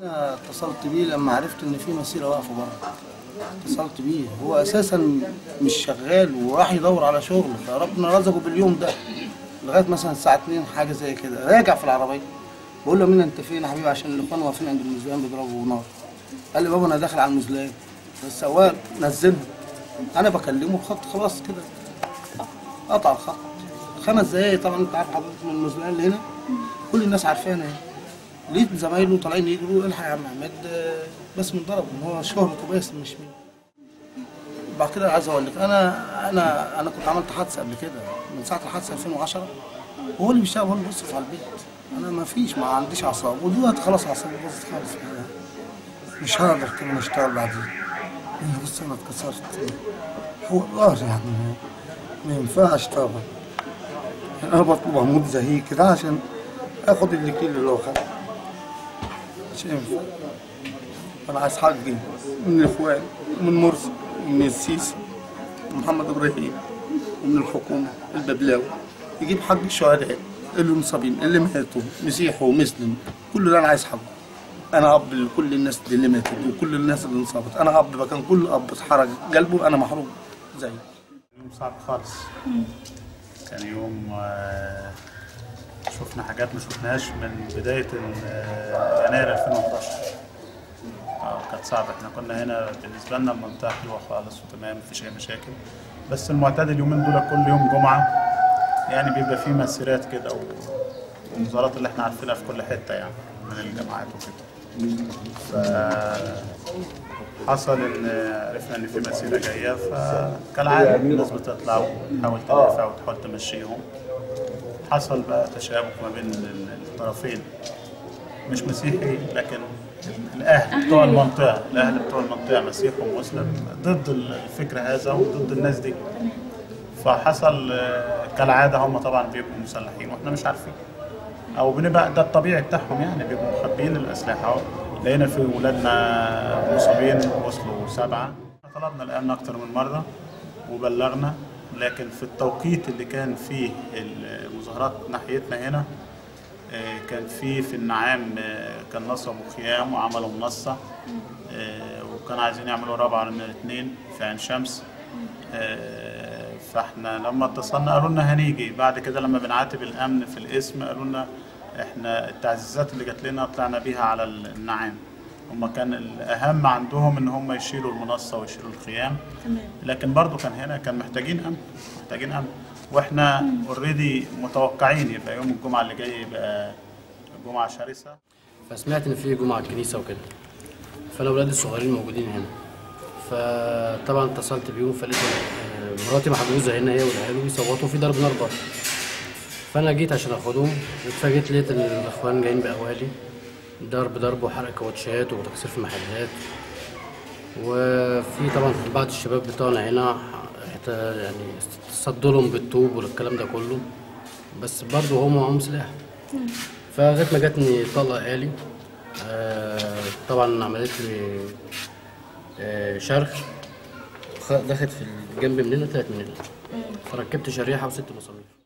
أنا اتصلت بيه لما عرفت إن في مسيرة واقفة بره. اتصلت بيه، هو أساسا مش شغال وراح يدور على شغل، فربنا رزقه باليوم ده لغاية مثلا الساعة 2 حاجة زي كده، راجع في العربية. بقول له مين أنت فين يا حبيبي؟ عشان الإخوان واقفين عند المزلقان بيضربوا نار. قال لي بابا أنا داخل على المزلقان. السواق نزلني، أنا بكلمه الخط خلاص كده قطع الخط. 5 دقايق. طبعا أنت عارف حضرتك من المزلقان اللي هنا كل الناس عارفانا يعني. لقيت زمايله طالعين يجروا الحق يا عم عماد باسم ضرب، ان هو شهرته باسم مش مين. بعد كده عايز اقول لك انا كنت عملت حادثه قبل كده من ساعه الحادثه 2010، وهو اللي بيشتغل، هو اللي بيصرف على البيت. انا ما عنديش اعصاب، ودلوقتي خلاص اعصابي باظت خالص، مش هقدر كده اشتغل بعدين. بص انا اتكسرت فوق الظهر يعني، ما ينفعش طبعا. انا بطلب اموت زي كده عشان اخد الكيل اللي هو خده. مش ينفع. انا عايز حقي من الاخوان ومن مرسي ومن السيسي ومحمد ابراهيم ومن الحكومه الببلاوي، يجيب حق الشهداء اللي مصابين اللي ماتوا مسيحي ومسلم، كل اللي انا عايز حقه. انا اب لكل الناس اللي ماتت وكل الناس اللي انصابت، انا اب مكان كل اب اتحرق قلبه، انا محروم زي. يوم صعب خالص. كان يوم شفنا حاجات ما شفناهاش من بداية يناير 2011. كانت صعبة. احنا كنا هنا بالنسبة لنا المنطقة حلوة خالص وتمام مفيش أي مشاكل، بس المعتاد اليومين دول كل يوم جمعة يعني بيبقى فيه مسيرات كده والوزارات اللي احنا عارفينها في كل حتة يعني من الجامعات وكده. حصل ان عرفنا ان في مسيره جايه، فكالعاده الناس بتطلع وتحاول تدافع وتحاول تمشيهم. حصل بقى تشابك ما بين الطرفين، مش مسيحي لكن الاهل بتوع المنطقه، مسيحي ومسلم ضد الفكر هذا وضد الناس دي. فحصل كالعاده هم طبعا بيبقوا مسلحين واحنا مش عارفين، او بنبقى ده الطبيعي بتاعهم يعني، بيبقوا مخبيين الاسلحه. لقينا في ولادنا مصابين وصلوا 7. طلبنا الامن اكتر من مره وبلغنا، لكن في التوقيت اللي كان فيه المظاهرات ناحيتنا هنا كان في النعام كان نصبوا خيام وعملوا منصه، وكان عايزين يعملوا رابعه من 2 في عين شمس. فاحنا لما اتصلنا قالوا لنا هنيجي. بعد كده لما بنعاتب الامن في الاسم قالوا لنا احنا التعزيزات اللي جات لنا طلعنا بيها على النعام. هم كان الاهم عندهم ان هم يشيلوا المنصه ويشيلوا الخيام، لكن برضو كان محتاجين امن، واحنا اوريدي متوقعين يبقى يوم الجمعه اللي جاي يبقى جمعه شرسه. فسمعت ان في جمعه الكنيسه وكده، فانا ولادي الصغيرين موجودين هنا، فطبعا اتصلت بيهم فلقيت مراتي محجوزه هنا هي والعيال بيصوتوا في ضرب نار بره. فانا جيت عشان اخدهم، اتفاجئت لقيت الاخوان جايين بقوالي ضرب وحرق كاوتشات وتكسير في محلات. وفي طبعا بعض الشباب بتوعنا هنا يعني صدوا لهم بالطوب والكلام ده كله، بس برضه هم معاهم سلاح. فلغايه ما جاتني طلقه آلي، طبعا عملت لي شرخ، دخلت في الجنب من هنا طلعت من هنا، فركبت شريحه و6 مسامير.